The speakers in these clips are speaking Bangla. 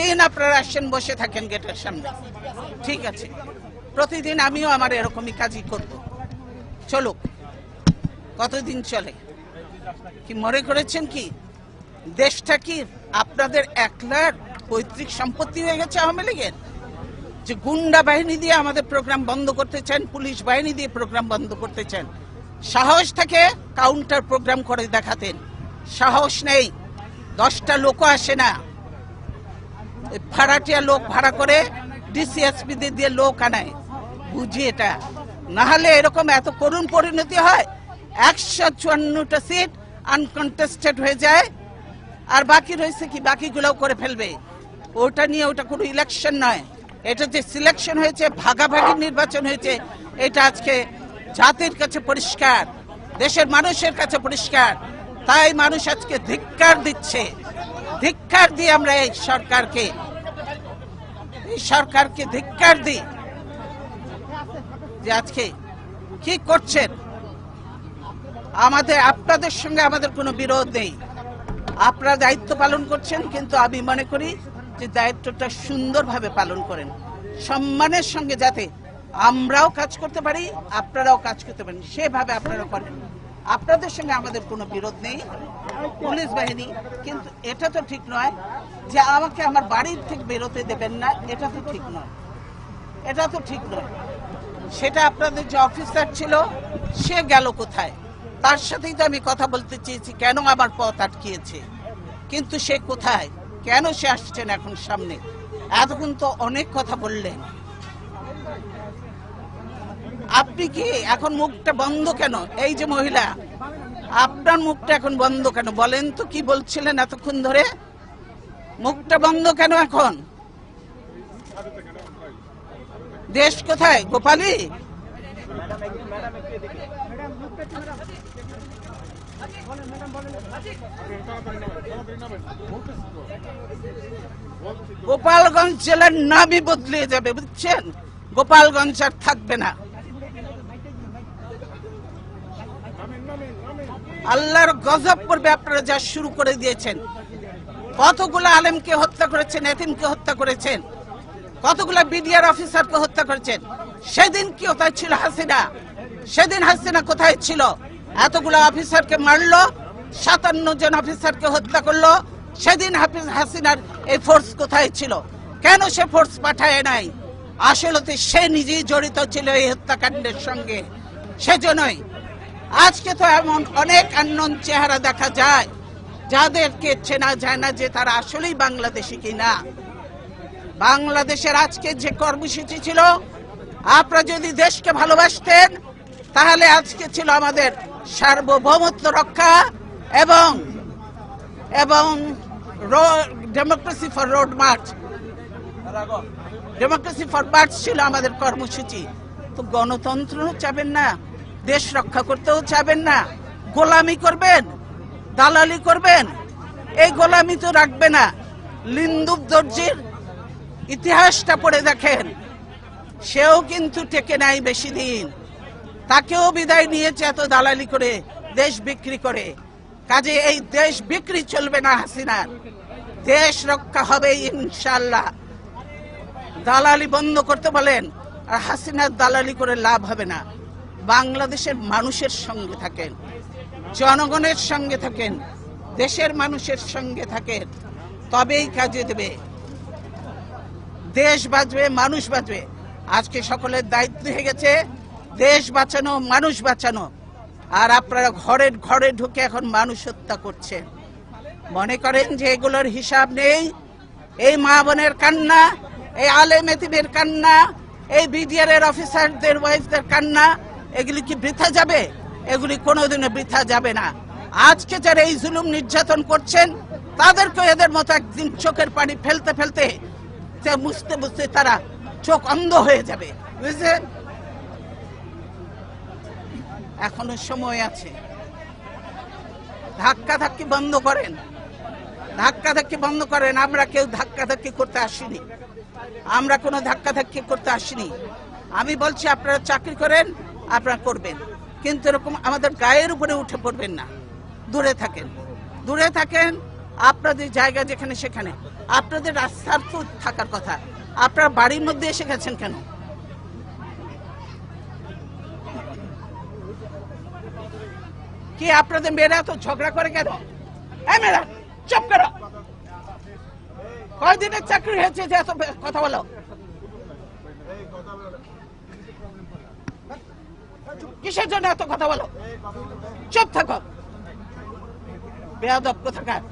প্রতিদিন আপনারা আসেন, বসে থাকেন গেটের সামনে, ঠিক আছে, প্রতিদিন আমিও আমার এরকমই কাজই করব, চলুক, কতদিন চলে? কি মনে করেছেন কি দেশটা কি আপনাদের একলার পৈতৃক সম্পত্তি হয়ে গেছে আওয়ামী লীগের? যে গুন্ডা বাহিনী দিয়ে আমাদের প্রোগ্রাম বন্ধ করতে চান, পুলিশ বাহিনী দিয়ে প্রোগ্রাম বন্ধ করতে চান, সাহস থেকে কাউন্টার প্রোগ্রাম করে দেখাতেন, সাহস নেই, 10টা লোকও আসে না, ভাড়াটিয়া লোক ভাড়া করে ডিসিএসপি দিয়ে লোক আনায়, বুঝি এটা, না হলে এরকম এত করুণ পরিণতি হয়, 154টা সিট আনকন্টেস্টেড হয়ে যায়, আর বাকি রয়েছে কি, বাকিগুলোও করে ফেলবে। ওটা নিয়ে ওটা কোনো ইলেকশন নয়, এটা যে সিলেকশন হয়েছে, ভাগাভাগি নির্বাচন হয়েছে, এটা আজকে জাতির কাছে পরিষ্কার, দেশের মানুষের কাছে পরিষ্কার। তাই মানুষ আজকে ধিক্কার দিচ্ছে, ধিক্কার দিয়ে আমরা এই সরকারকে ধিক্কার দিই যে আজকে কি করছেন। আপনাদের সঙ্গে আমাদের কোনো বিরোধ নেই, আপনারা দায়িত্ব পালন করছেন, কিন্তু আমি মনে করি যে দায়িত্বটা সুন্দরভাবে পালন করেন, সম্মানের সঙ্গে, যাতে আমরাও কাজ করতে পারি, আপনারাও কাজ করতে পারেন, সেভাবে আপনারা করেন। আপনাদের সঙ্গে আমাদের কোনো বিরোধ নেই, পুলিশ বাহিনী, কিন্তু এটা তো ঠিক নয় যে আমাকে আমার বাড়ির থেকে বেরোতে দেবেন না, এটা তো ঠিক নয়, এটা তো ঠিক নয়। সেটা আপনাদের যে অফিসার ছিল সে গেল কোথায়? তার সাথেই তো আমি কথা বলতে চেয়েছি, কেন আমার পথ আটকিয়েছে, কিন্তু সে কোথায়, কেন সে আসছেন এখন সামনে? এতক্ষণ তো অনেক কথা বললেন, আপনি কি এখন মুখটা বন্ধ কেন? এই যে মহিলা, আপনার মুখটা এখন বন্ধ কেন বলেন তো? কি বলছিলেন এতক্ষণ ধরে? মুখটা বন্ধ কেন এখন? দেশ কোথায়? গোপালী? গোপালগঞ্জ জেলার নামই বদলে যাবে, বুঝছেন? গোপালগঞ্জ আর থাকবে না। আল্লাহর গজব পড়বে আপনারা যা শুরু করে দিয়েছেন। কতগুলো আলেমকে হত্যা করেছেন, এতিমকে হত্যা করেছেন, কতগুলো বিডিআর অফিসারকে হত্যা করেছেন। সেদিন কি কোথায় ছিল হাসিনা? সেদিন হাসিনা কোথায় ছিল? এতগুলো অফিসারকে মারলো, 57 জন অফিসারকে হত্যা করলো, সেদিন হাসিনার এই ফোর্স কোথায় ছিল? কেন সে ফোর্স পাঠায় নাই? আসলে সে নিজেই জড়িত ছিল এই হত্যাকাণ্ডের সঙ্গে, সেজন্যই আজকে তো এমন অনেক আননোন চেহারা দেখা যায় যাদেরকে চেনা যায় না যে তারা আসলেই বাংলাদেশি কিনা। বাংলাদেশের আজকে যে কর্মসূচি ছিল, আপনারা যদি দেশকে ভালোবাসতেন তাহলে আজকে ছিল আমাদের সার্বভৌমত্ব রক্ষা এবং democracy for road march, democracy for march ছিল আমাদের কর্মসূচি। তো গণতন্ত্র চাবেন না, দেশ রক্ষা করতেও চাবেন না, গোলামি করবেন, দালালি করবেন। এই গোলামি তো রাখবে না। লিন্দুব দর্জির ইতিহাসটা পড়ে দেখেন, সেও কিন্তু টেকে নাই বেশি দিন, তাকেও বিদায় নিয়েছে এত দালালি করে, দেশ বিক্রি করে। কাজে এই দেশ বিক্রি চলবে না হাসিনার, দেশ রক্ষা হবে ইনশাআল্লাহ। দালালি বন্ধ করতে বলেন, আর হাসিনার দালালি করে লাভ হবে না। বাংলাদেশের মানুষের সঙ্গে থাকেন, জনগণের সঙ্গে থাকেন, দেশের মানুষের সঙ্গে থাকেন, তবেই কাজে দেবে, দেশ বাঁচবে, মানুষ বাঁচবে। আজকে সকলের দায়িত্ব হয়ে গেছে দেশ বাঁচানো, মানুষ বাঁচানো। আর আপনারা ঘরে ঘরে ঢুকে এখন মানুষ হত্যা করছেন, মনে করেন যে এগুলোর হিসাব নেই। এই মা বোনের কান্না, এই আলেম এতিমের কান্না, এই বিডিআর এর অফিসারদের ওয়াইফদের কান্না, এগুলি কি বৃথা যাবে? এগুলি কোনোদিনও বৃথা যাবে না। আজকে যারা এই জুলুম নির্যাতন করছেন তাদেরকে এদের মতো একদিন চোখের পানি ফেলতে ফেলতে, বুঝতে বুঝতে তারা চোখ অন্ধ হয়ে যাবে, বুঝলেন? এখনো সময় আছে, ধাক্কাধাক্কি বন্ধ করেন, ধাক্কাধাক্কি বন্ধ করেন। আমরা কেউ ধাক্কাধাক্কি করতে আসিনি, আমরা কোনো ধাক্কাধাক্কি করতে আসিনি। আমি বলছি আপনারা চাকরি করেন, আপনারা করবেন, কিন্তু এরকম আমাদের গায়ের উপরে উঠে পড়বেন না। দূরে থাকেন, দূরে থাকেন, আপনাদের জায়গা যেখানে সেখানে। আপনাদের রাস্তার তো থাকার কথা, আপনারা বাড়ির মধ্যে এসে গেছেন কেন? কি আপনাদের মেয়েরা তো ঝগড়া করে কেন? মেয়েরা চুপ করো। কয়দিনের চাকরি হয়েছে যে এত কথা বলো? কিসের জন্য এত কথা বলো? চুপ থাকো, বেয়াদব কোথাকার।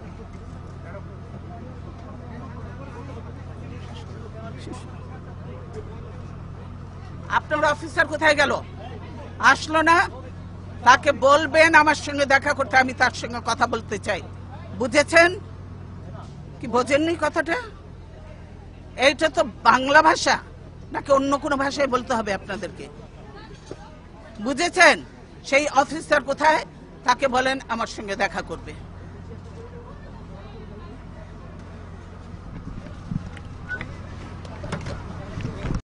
আপনার অফিসার কোথায় গেল? আসলো না? তাকে বলবেন আমার সঙ্গে দেখা করতে, আমি তার সঙ্গে কথা বলতে চাই। বুঝেছেন কি বোঝেননি কথাটা? এইটা তো বাংলা ভাষা নাকি অন্য কোনো ভাষায় বলতে হবে আপনাদেরকে? বুঝেছেন? সেই অফিসার কোথায়, তাকে বলেন আমার সঙ্গে দেখা করবে।